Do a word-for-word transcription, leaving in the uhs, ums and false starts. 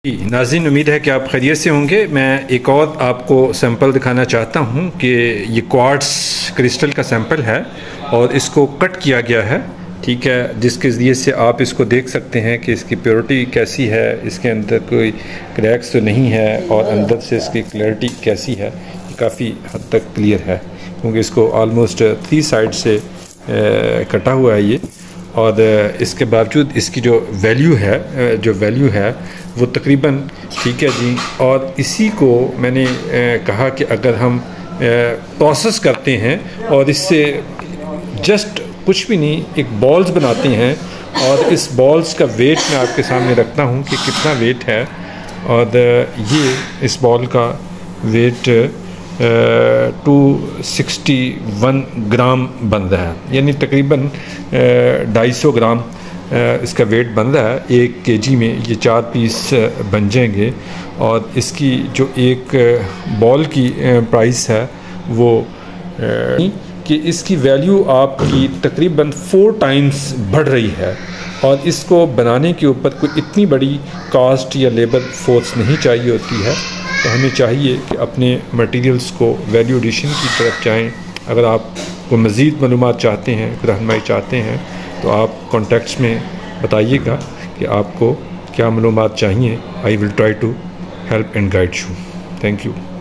नाज़रीन, उम्मीद है कि आप खैरियत से होंगे। मैं एक और आपको सैंपल दिखाना चाहता हूं कि ये क्वार्ट्स क्रिस्टल का सैंपल है और इसको कट किया गया है, ठीक है, जिसके ज़रिए से आप इसको देख सकते हैं कि इसकी प्योरिटी कैसी है, इसके अंदर कोई क्रैक्स तो नहीं है और अंदर से इसकी क्लैरिटी कैसी है, ये काफ़ी हद तक क्लियर है क्योंकि इसको ऑलमोस्ट थ्री साइड से ए, कटा हुआ है ये। और इसके बावजूद इसकी जो वैल्यू है जो वैल्यू है वो तकरीबन ठीक है जी। और इसी को मैंने कहा कि अगर हम प्रोसेस करते हैं और इससे जस्ट कुछ भी नहीं एक बॉल्स बनाते हैं और इस बॉल्स का वेट मैं आपके सामने रखता हूँ कि कितना वेट है। और ये इस बॉल का weight two sixty one gram बन रहा है, यानी तकरीबन ढाई सौ ग्राम इसका वेट बन रहा है। एक केजी में ये चार पीस बन जाएंगे और इसकी जो एक बॉल की प्राइस है वो कि इसकी वैल्यू आपकी तकरीबन फोर टाइम्स बढ़ रही है। और इसको बनाने के ऊपर कोई इतनी बड़ी कॉस्ट या लेबर फोर्स नहीं चाहिए होती है। तो हमें चाहिए कि अपने मटेरियल्स को वैल्यू एडिशन की तरफ जाएं। अगर आप को मज़ीद मालूमात चाहते हैं, रहनुमाई चाहते हैं, तो आप कॉन्टैक्ट्स में बताइएगा कि आपको क्या मालूमात चाहिए। I will try to help and guide you. Thank you.